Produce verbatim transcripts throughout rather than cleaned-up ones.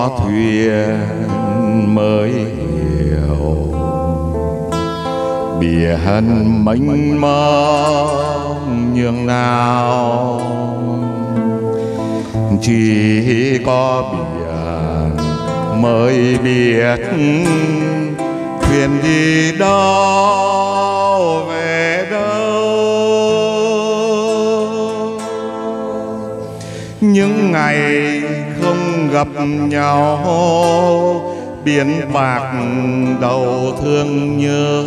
có thuyền mới hiểu biển mênh mông nhường nào, chỉ có biển mới biết thuyền đi đâu về đâu. Những ngày không gặp nhau biển bạc đầu thương nhớ,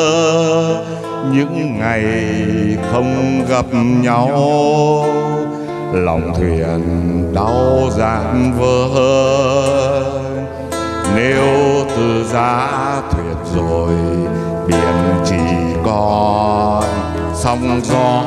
những ngày không gặp nhau lòng thuyền đau dạn vỡ. Nếu từ giá thuyền rồi biển chỉ còn sóng gió,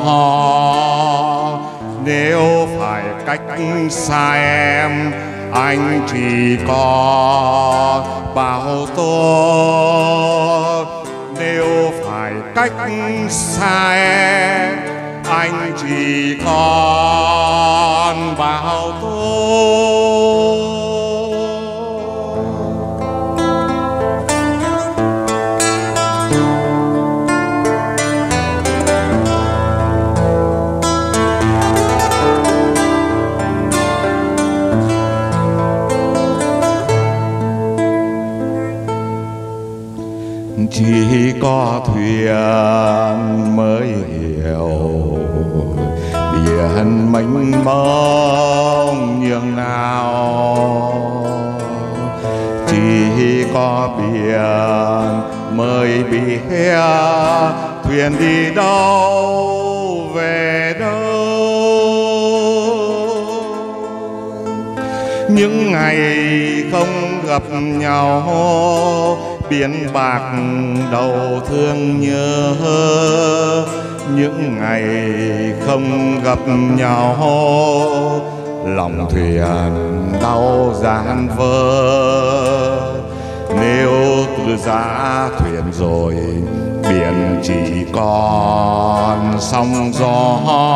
nếu phải cách xa em anh chỉ có bao tố. Nếu phải cách xa em anh chỉ còn bao tố. Chỉ có thuyền mới hiểu biển mênh mông nhường nào, chỉ có biển mới biết thuyền đi đâu về đâu. Những ngày không gặp nhau biển bạc đầu thương nhớ, những ngày không gặp nhau lòng thuyền đau dạn vỡ. Nếu từ giá thuyền rồi biển chỉ còn sóng gió,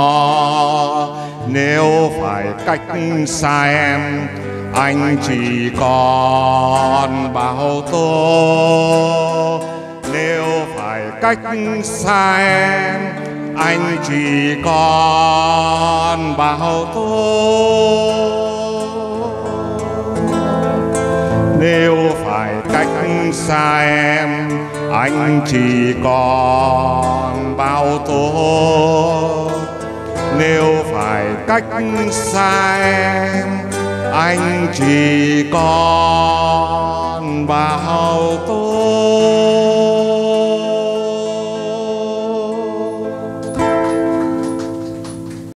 nếu phải cách xa em anh chỉ còn bao tố. Nếu phải cách xa em anh chỉ còn bao tố. Nếu phải cách xa em anh chỉ còn bao tố. Nếu phải cách xa em anh chỉ có